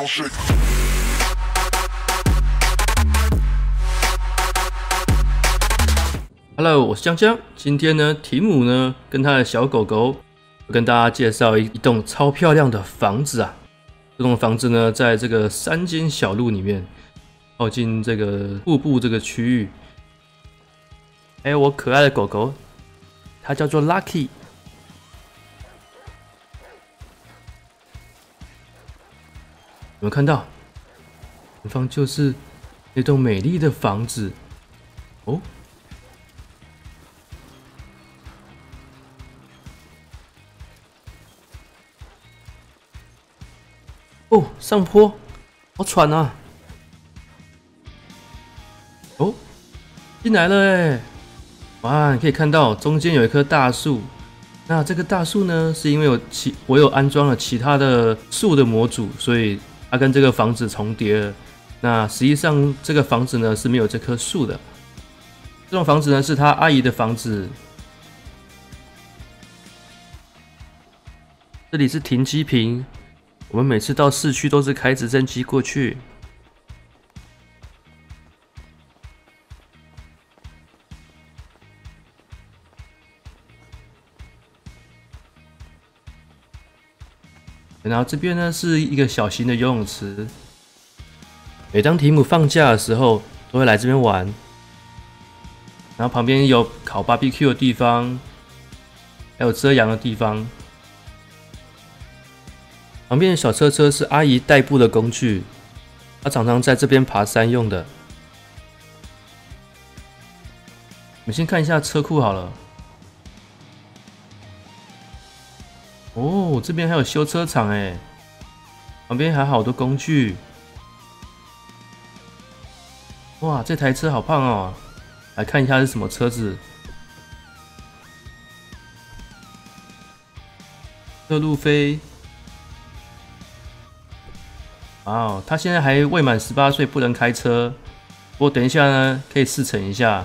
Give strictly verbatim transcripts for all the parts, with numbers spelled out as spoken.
shake. Hello， 我是江江。今天呢，提姆呢跟他的小狗狗，我跟大家介绍一一栋超漂亮的房子啊。这栋房子呢，在这个山间小路里面，靠近这个瀑布这个区域。还有我可爱的狗狗，它叫做 Lucky。有没有看到？前方就是那栋美丽的房子哦。哦，上坡，好喘啊！哦，进来了哎！哇，你可以看到中间有一棵大树。那这个大树呢，是因为有其我有安装了其他的树的模组，所以它跟这个房子重叠了。那实际上这个房子呢是没有这棵树的。这栋房子呢是他阿姨的房子。这里是停机坪。我们每次到市区都是开直升机过去。然后这边呢是一个小型的游泳池。每当提姆放假的时候，都会来这边玩。然后旁边有烤 B B Q 的地方，还有遮阳的地方。旁边的小车车是阿姨代步的工具，她常常在这边爬山用的。我们先看一下车库好了。哦，这边还有修车厂哎，旁边还有好多工具。哇，这台车好胖哦！来看一下是什么车子。特路飞。哦，他现在还未满十八岁，不能开车。不过等一下呢，可以试乘一下。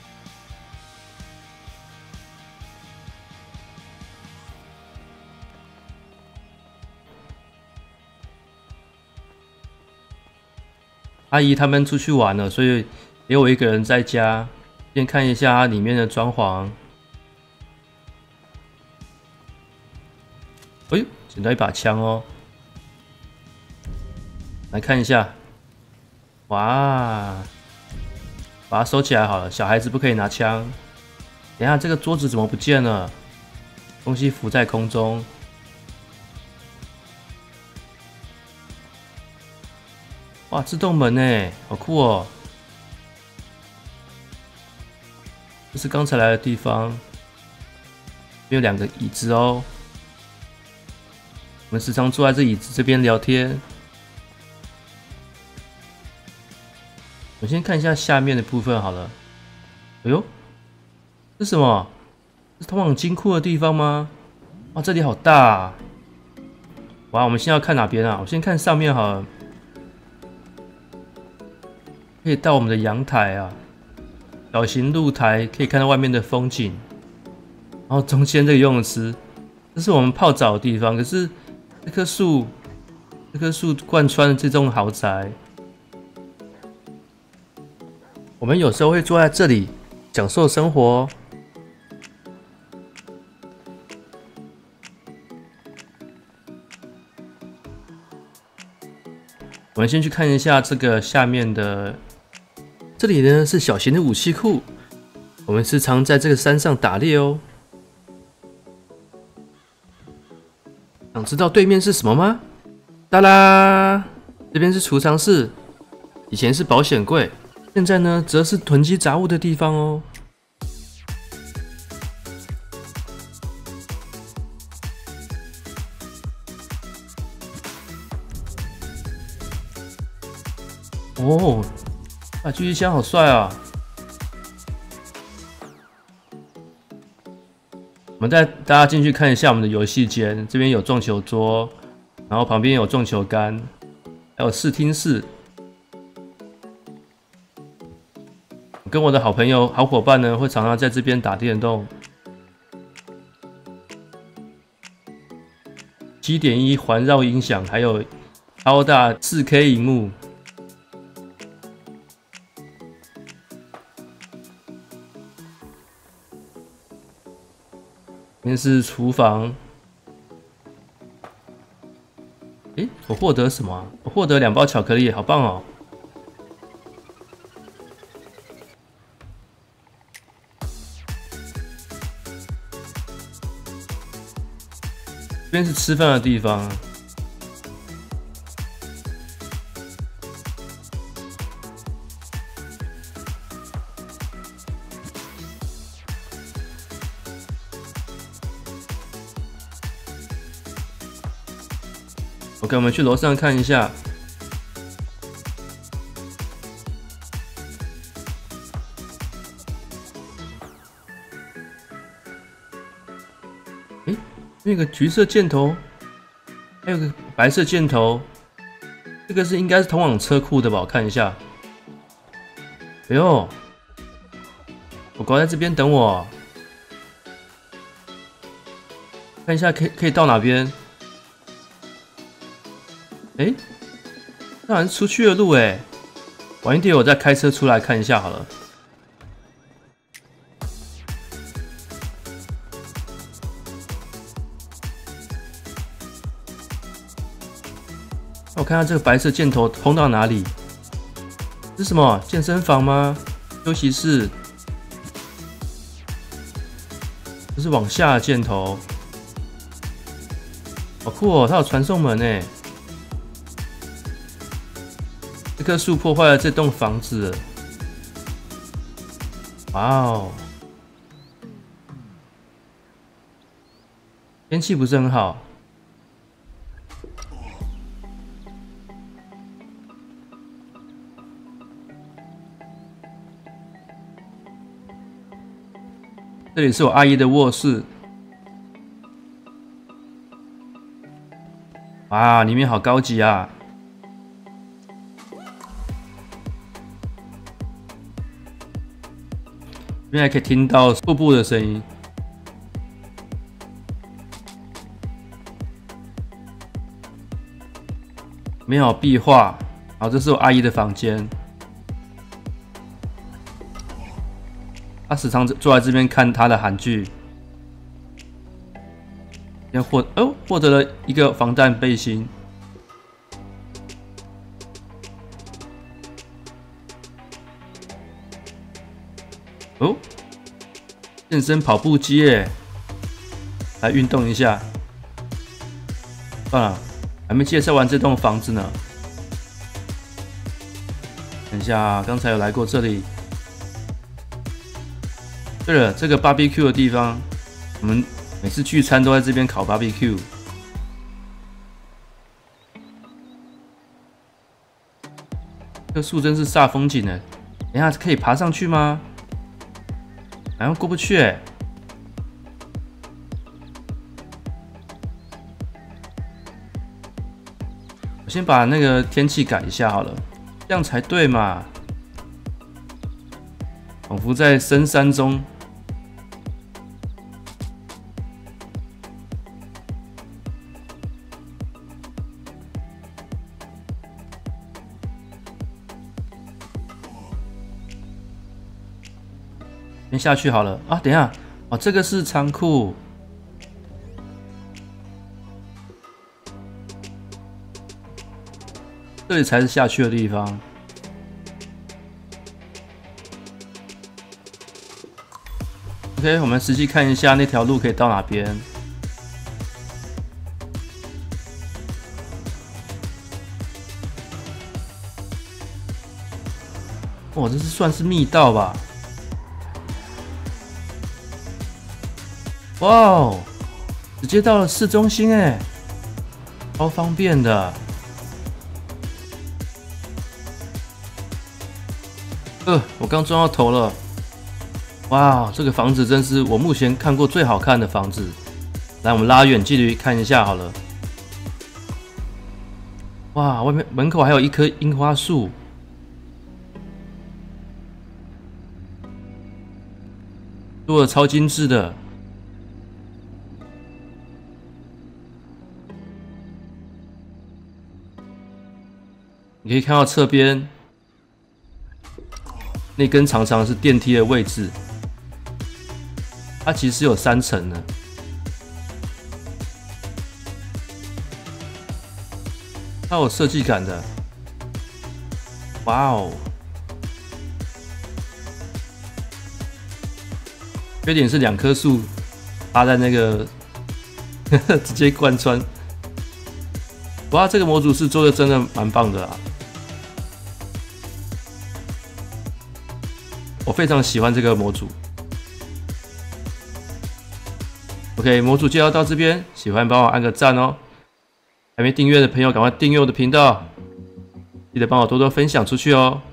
阿姨他们出去玩了，所以留我一个人在家。先看一下它里面的装潢。哎呦，捡到一把枪哦！来看一下，哇，把它收起来好了。小孩子不可以拿枪。等一下，这个桌子怎么不见了？东西浮在空中。哇，自动门哎，好酷哦！这是刚才来的地方，有两个椅子哦。我们时常坐在这椅子这边聊天。我先看一下下面的部分好了。哎呦，这是什么？是通往金库的地方吗？哇，这里好大啊！哇，我们现在要看哪边啊？我先看上面好了。可以到我们的阳台啊，小型露台可以看到外面的风景。然后中间这个游泳池，这是我们泡澡的地方。可是这棵树，这棵树贯穿了这栋豪宅。我们有时候会坐在这里享受生活哦。我们先去看一下这个下面的，这里呢是小型的武器库，我们时常在这个山上打猎哦。想知道对面是什么吗？哒啦，这边是储藏室，以前是保险柜。现在呢，则是囤积杂物的地方哦。哦，啊，狙击枪好帅啊！我们带大家进去看一下我们的游戏间，这边有撞球桌，然后旁边有撞球杆，还有视听室。跟我的好朋友、好伙伴呢，会常常在这边打电动。七点一环绕音响，还有超大 四K 萤幕。这边是厨房。诶，我获得什么啊？我获得两包巧克力，好棒哦！这边是吃饭的地方。OK， 我们去楼上看一下。诶，那个橘色箭头，还有个白色箭头，这个是应该是通往车库的吧？我看一下。哎呦，狗狗在这边等我，看一下可以可以到哪边？哎，那好像是出去的路哎，晚一点我再开车出来看一下好了。我看看这个白色箭头通到哪里？这是什么？健身房吗？休息室？这是往下的箭头，好酷哦！它有传送门哎。这棵树破坏了这栋房子了，哇哦！天气不是很好。这里是我阿姨的卧室，哇，里面好高级啊！这边还可以听到瀑布的声音。里面有壁画，然后这是我阿姨的房间。她时常坐在这边看她的韩剧。先获哦，获得了一个防弹背心。哦，健身跑步机耶，来运动一下。算了，还没介绍完这栋房子呢。等一下，刚才有来过这里。对了，这个 B B Q 的地方，我们每次聚餐都在这边烤 B B Q。这个树真是煞风景呢。等一下可以爬上去吗？好像过不去哎。我先把那个天气改一下好了，这样才对嘛。仿佛在深山中。先下去好了啊！等一下，哦，这个是仓库，这里才是下去的地方。OK， 我们实际看一下那条路可以到哪边。哦，这是算是密道吧？哇哦，直接到了市中心哎，超方便的。呃，我刚撞到头了。哇，这个房子真是我目前看过最好看的房子。来，我们拉远距离看一下好了。哇，外面门口还有一棵樱花树。做的超精致的。 你可以看到侧边那根常常是电梯的位置，它其实有三层的。它有设计感的，哇哦！缺点是两棵树搭在那个直接贯穿。哇，这个模组是做的真的蛮棒的啦，我非常喜欢这个模组。OK， 模组介绍到这边，喜欢帮我按个赞哦。还没订阅的朋友，赶快订阅我的频道，记得帮我多多分享出去哦。